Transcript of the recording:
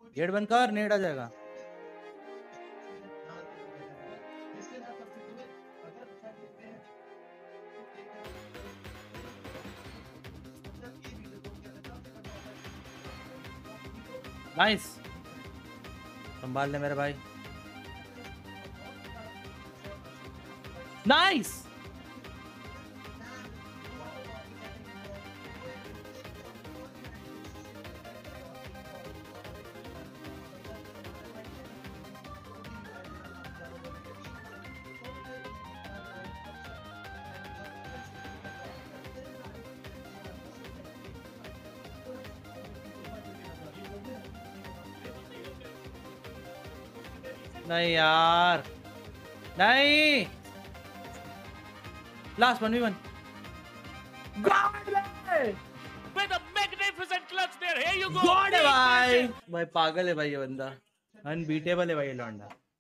Gate बंद कर, net आ जाएगा। नाइस, संभाल ले मेरे भाई। नाइस, नहीं यार, नहीं। Last 1v1 With a magnificent clutch there. Here you go. God है भाई। भाई पागल है भाई ये बंदा, अनबीटेबल है भाई ये लौंडा।